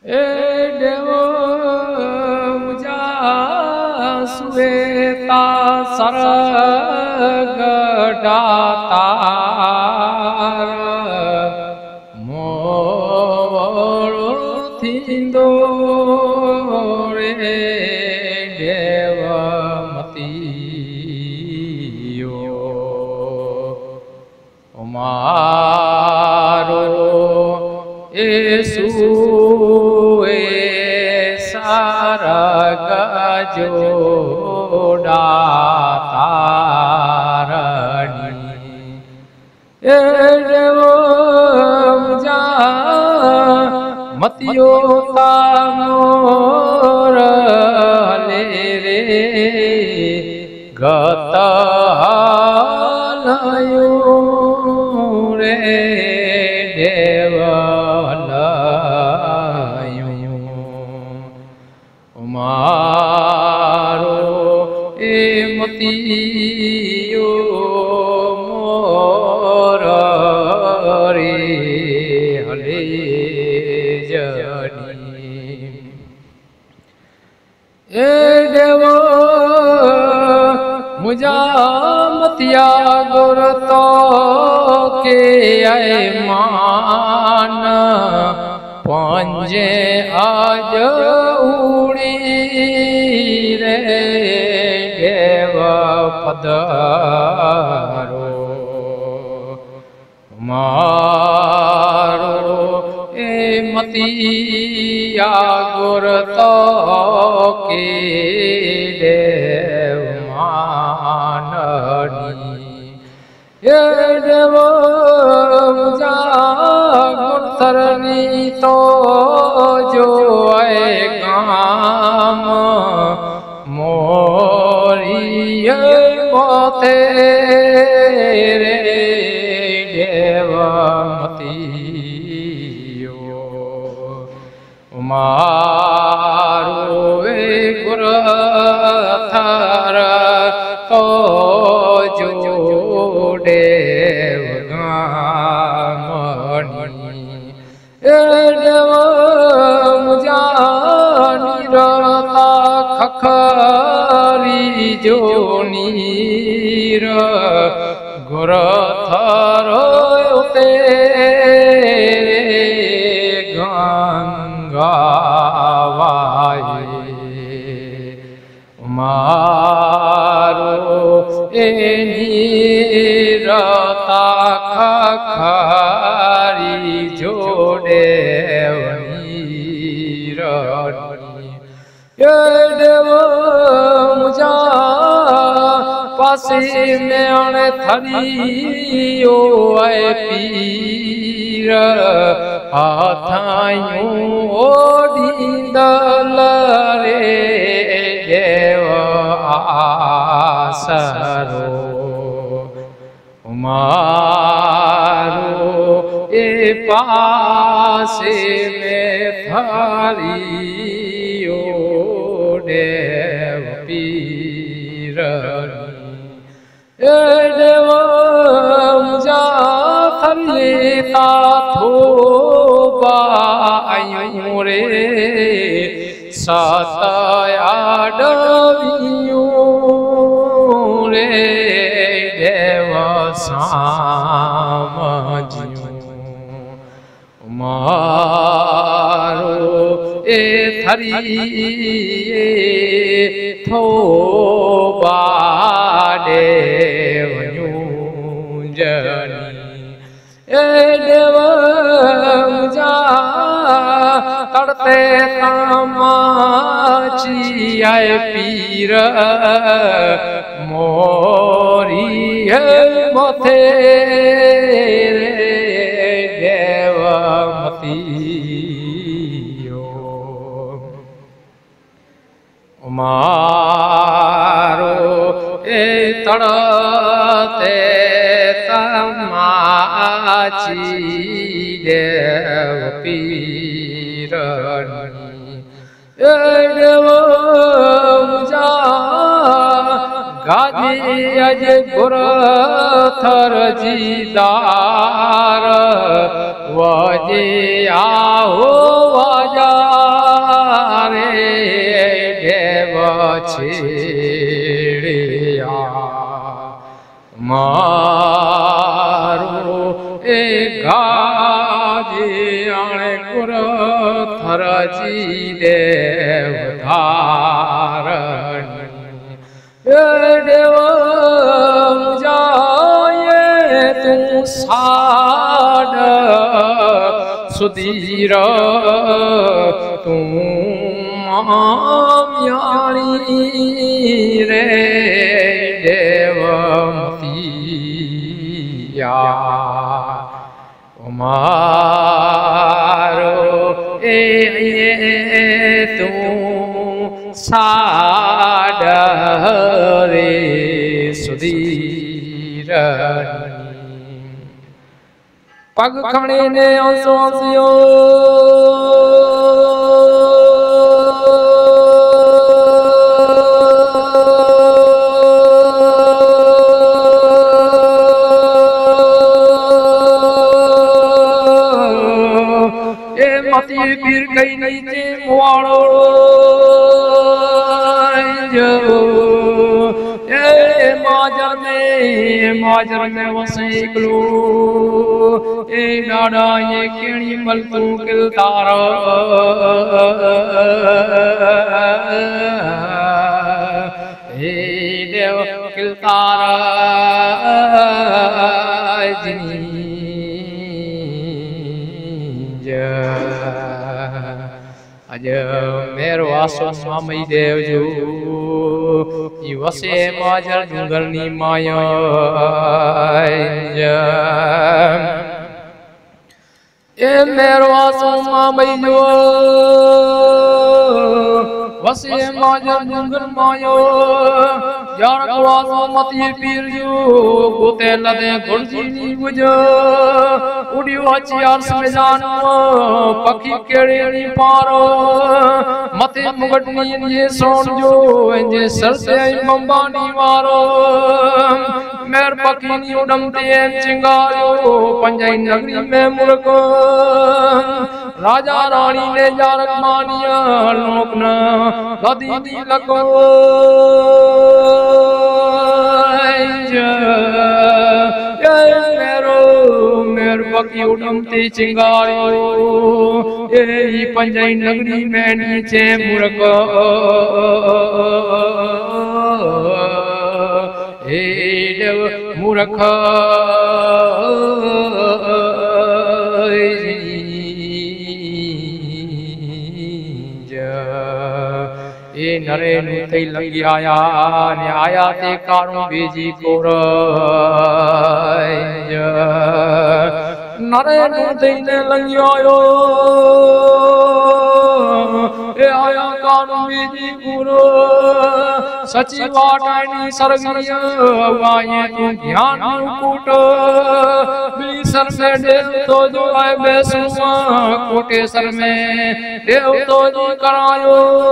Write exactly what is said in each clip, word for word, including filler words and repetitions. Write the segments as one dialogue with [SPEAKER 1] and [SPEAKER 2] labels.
[SPEAKER 1] ए देवो मुझा सुवेता सरग दातार मोरो थींदो रे देवमतीयो मारो येसु सरग जोड़ा तारणी ए देवो मुझा मतियो तामोर ले रे गत लयो रे देवलयो मारो ए मतियो मोर रे हले जनी ए देवो मुझा मतिया गुर तो के आए मान पंजे आज उड़ी रे देव पधारो मारो ए मतिया गुर तो के देव माननी ये देवो मुझा गुरतरनी तो जो आए काम मोरी मोते रे देवमतीयो मारो ए गुरथर तो जोड़े गामनी ए देव मुझा निरता खखरी जो नीर गुरथर तेरे गंगावाई मारो ए नीरता खखरी जोड़े नीरनी ये देव मुझा पासी में अणे थरियो आए पीर हाथायूं ओडींदल रे देव आसरो मारो ए पासे में थरियो देव पीर ए देव मुझा थलेता थोबायूं रे सतयाडवियूं रे देव सामजियूं मारो ए थरिये थोबा देवयूं जनी ए देव मुझा तड़ते तामाची आए पीर मोरी मथे रे देवमतीयो मारो ए तड़ते तमाची देव पीरनी ए देव मुझा गादी अज गुरथर जीदार वजे आओ वाजा गुर थरजी देव धारणी देव जाए तू साड सुधीर तू मामी रे देवमतिया मारो ए तू साड रे सुधीर पग खणे ने आंसू आंसियो पीर कई नीचे मुआड़ो ए माजर में माजर में वसे इकलो ए डाडा ये केणी मल तू किलतार ए देव किलतार जिनी अज मेरो आसो स्वामी देव जो ई वसे माजर जुगरनी माया ए मेरो आसो स्वामी जो वसे माजर जुगर मायो यार आसो मती पीर जो गोते लदे गुरजी नी बुझो उड़ियो अचियार समझान पखी केड़े नी पारो मथे मुगटनी ये सोन जो जे सर से मंबानी वारो मेर पखी नी उडमते चिंगारो पंजाई नगरी में मुर्ग राजा रानी ने जारक मानिया लोकना गदी दी लगो मेर पखी उडमती चिंगारियो ए पंजाई नगरी में नीचे मुर्ग ए देव मूर्ख ए नरे नुते लंगी आया ने आया ते कारू बेजी कोर नरे नुते लंगी आयो ए आया कारू बेजी कोर सची वाटानी सरगिया वाये तू ज्ञान कूट बिली सर से देव तो जो आए बेसुआ कोटे सर में देव तो जो करायो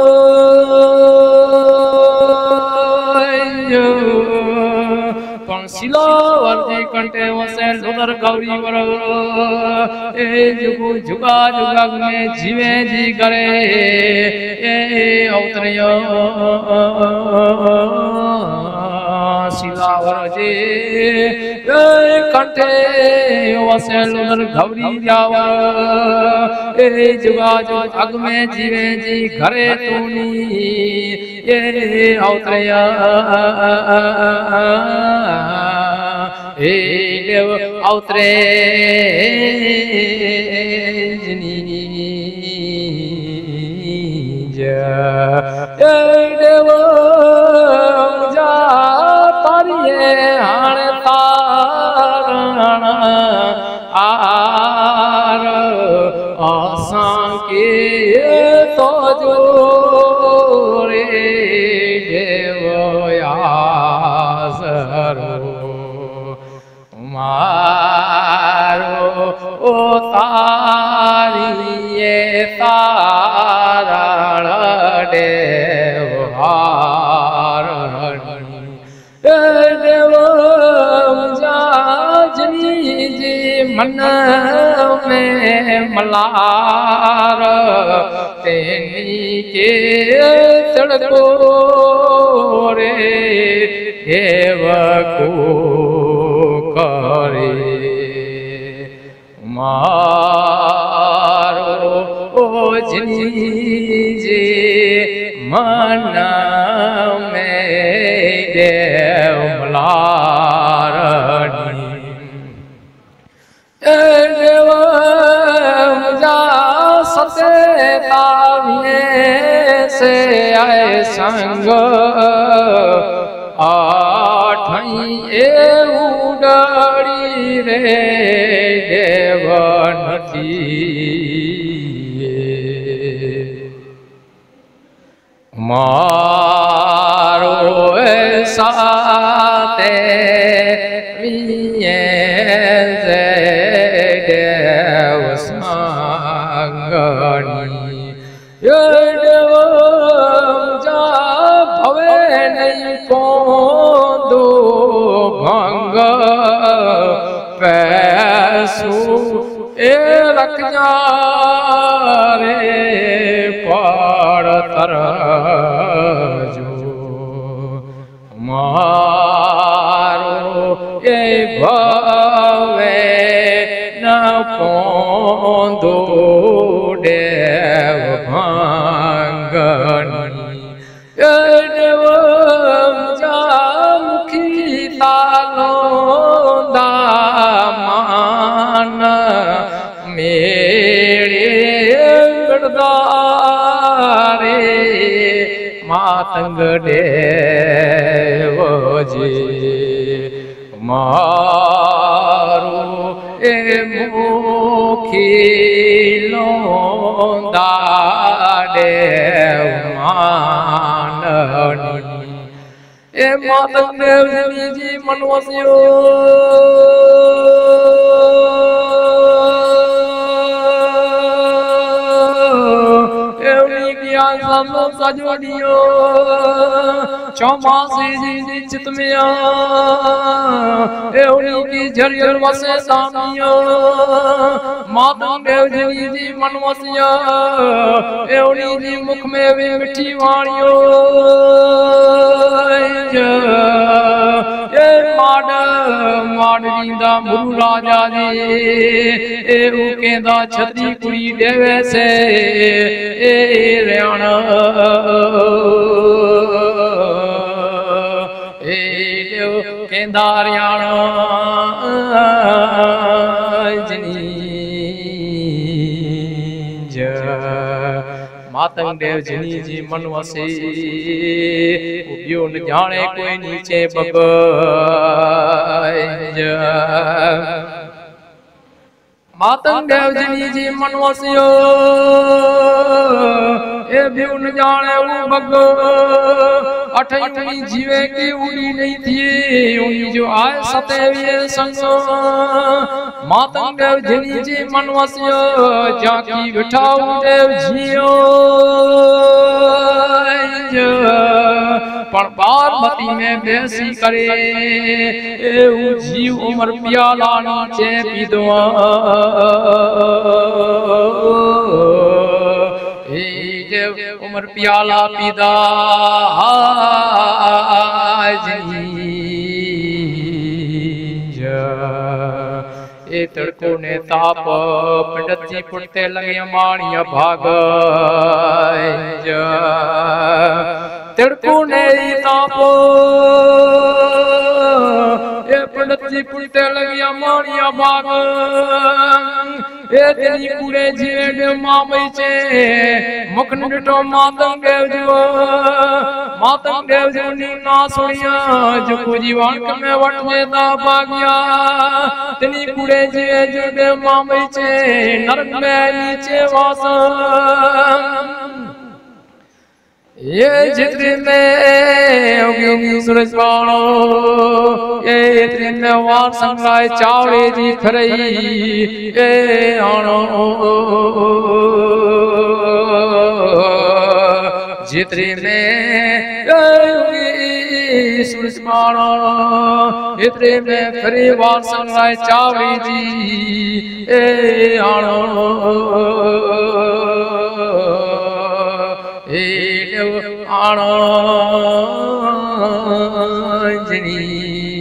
[SPEAKER 1] पंसिलो वर्दी कंटे वसे लुदर गौरी वर ए जुगु जुगा जुगा में जीवे जी करे ए अवतरियो सिलावर जे ए कंटे वसे लुदर गौरी जावा ए जुगा जुग में जीवे जी घरे तूनी ए अवतरिया ए देव अवतरे ए देव जा तारिये हाण तारण आर आसां के तो जो रे देव यासरो मारो ओ तारिये तारण देव हारणी देव जाजनी जी मन में मलार तेनी के तड़को रे देव को करे मारो जिनी जे मन में देव मलारणी देव मुझा सतेताविए से आए संग आठई ए उडड़ी रे देव नदी मारो साते विए देव संगनी ये देव जा भवे नहीं पोंदो भंग पैसू ए रख जा रे पाड़ तर जो मारो ए भवे न पोंदो देव भांगनी ए देव जा मुखी तालो दामान मेरे गड़दारे मातंग देव जी मारो ए मुखी लोंदा देव माननी ए मातंग देव जी मनवसियो सजोड़ियो चौमासी जी चित में एवनी की झरियल वसे सामियो मातंग देव जी जी मनवसिया एवनी जी मुख में भी मिठी वाणियो ए माड माड जींदा मुरु राजा जी ए उकेंदा छतरी कुड़ी देवे से ए रेण ए देव केंदा रेण जनी ज मातंग देव जनी जी मन वसे उबियो न जाने कोई नीचे बब मातंग देव जनी जी मन वसियो ए बियो न जाने उ बग अठई जीवे की उड़ी नहीं थी उनी जो आए सतेविए संग मातंग देव जनी जी मन वसियो जाकी बिठाऊ देव जियो पण पार्वती में बेसी करे ए जीव उमर प्याला नीचे पीदो ए देव उमर प्याला पीदा ए तड़को ने ताप पंडती पुटते लगे माणिया भाग तड़को ने ताप ए पंडती पुटते लगे माणिया भाग ए तेरी पूरे जेड मामई चे मुखन डिटो मातंग देव जो मातंग देव जो नी ना सुनिया जो कुजी वाणक में वट में दा भाग्या तेरी पूरे जेड मामई चे नरक में नीचे वास ये जितने में होगी सूरज वालो ये जितने में वार संगाय चावड़े जी खरई ये आनो जितने में होगी सूरज वालो जितने में फिर वार संगाय चावड़े जी ये आनो आनो जनी